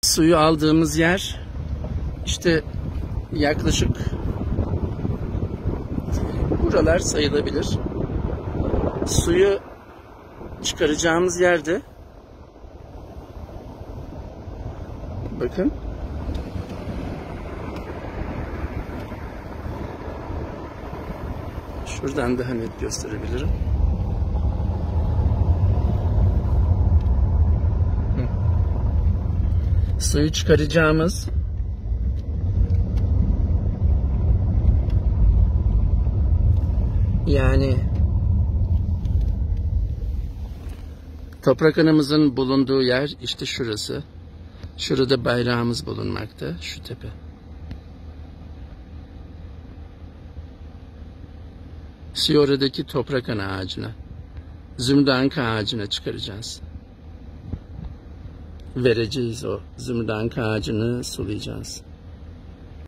Suyu aldığımız yer işte yaklaşık buralar sayılabilir. Suyu çıkaracağımız yerde bakın şuradan daha net gösterebilirim. Suyu çıkaracağımız yani toprak anamızın bulunduğu yer işte şurası. Şurada bayrağımız bulunmakta. Şu tepe. Suyu oradaki toprak ana ağacına, zümrüdanka ağacına çıkaracağız. Vereceğiz o zümrüdanka ağacını sulayacağız.